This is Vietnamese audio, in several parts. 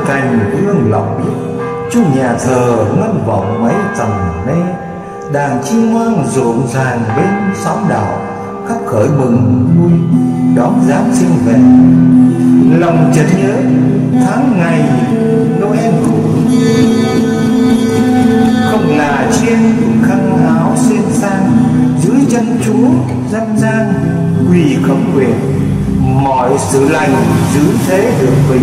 cành hương lòng biết, chung nhà thờ ngân vọng mấy tầng mê. Đàn chim hoang rộn ràng bên xóm đảo, khắp khởi mừng vui đón Giáng sinh về. Lòng chợt nhớ tháng ngày Noel cũ, không là chiên khăn áo xuyên sang, dưới chân Chúa dâm gian quỳ khấn nguyện, mọi sự lành giữ thế được bình.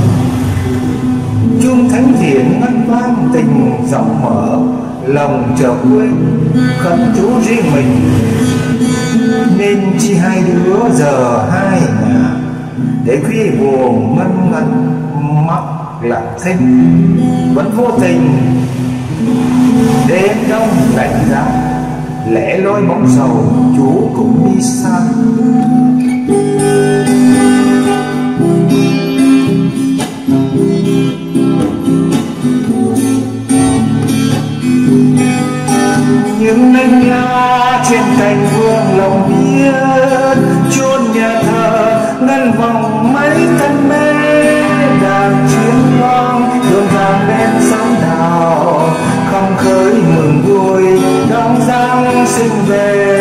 Chuông thánh thiện ngân vang tình rộng mở, lòng chợt quên khấn Chúa riêng mình. Nên chi hai đứa giờ hai ngả, để khuya buồn ngân ngấn mắt lặng thinh. Vẫn vô tình đêm đông lạnh giá, lẽ loi bóng sầu Chúa cũng đi xa. Những nênh la trên cành vương lòng biết, chôn nhà thờ ngân vòng mấy thân mê. Đàn chiến vang rộn ràng bên sóng đảo, không khơi mừng vui đón Giáng sinh về.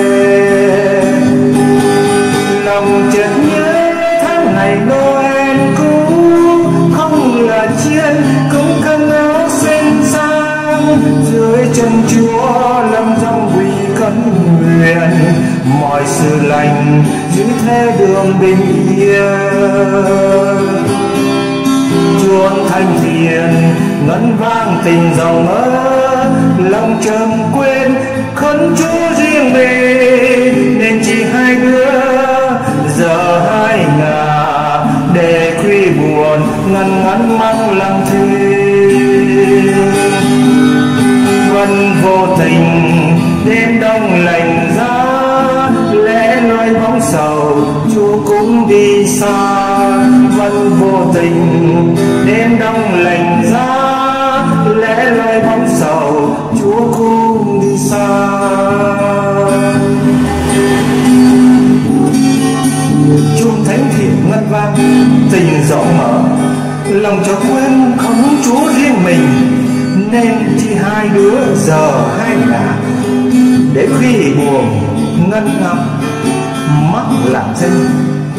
Lòng chợt nhớ tháng ngày Noel cũ, không là chiên cũng khăn áo xinh sang, dưới chân Chúa lâm dòng quỳ khấn nguyện, mọi sự lành giữ thế đường bình yên. Chuông thanh thiền ngân vang tình dòng mơ, lòng trầm quên khấn Chúa riêng mình. Nên chỉ hai đứa giờ hai ngả, để khuya buồn ngần ngắn mong lặng thinh. Vẫn vô tình đêm đông lạnh giá, lẽ loi bóng sầu Chúa cũng đi xa. Vẫn vô tình đêm đông lạnh giá, lẽ loi bóng sầu Chúa cũng đi xa. Chuông thánh thiện ngân vang tình rộng mở, lòng cho quên khấn Chúa riêng mình. Nên chỉ hai đứa giờ hai ngả, để khi buồn ngân ngắm mắt lặng thinh.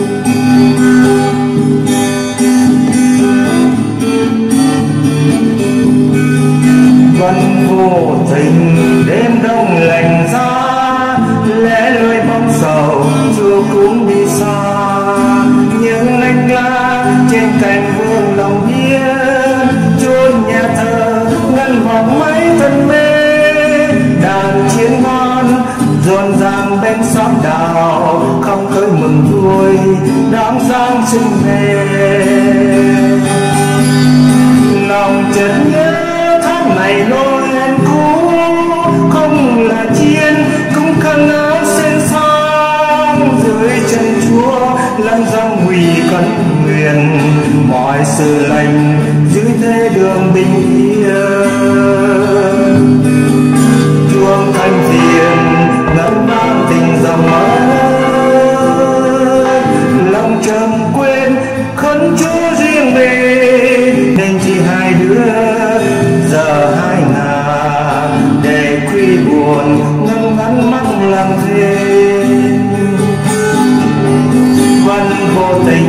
Vẫn vô tình đêm đông lạnh giá, lẽ loi bóng sầu Chúa cũng đi xa. Những nênh la trên cành vương lòng biết, chôn nhà thờ ngân vòng mấy thân mê. Đàn chiến ngon rộn ràng bên xóm đảo, không khơi mừng vui đón Giáng sinh về. Lòng chợt nhớ tháng ngày Noel cũ, không là chiên cũng khăn áo xinh sang, dưới chân Chúa lăn dòng quỳ khấn nguyện, mọi sự lành giữ thế đường bình yên. Chuông thanh thiền ngân vang tình dòng mơ, lòng trầm quên khấn Chúa riêng mình. Nên chỉ hai đứa giờ hai ngả, để khuya buồn ngân ngắn mắt làm thêm. Vẫn vô tình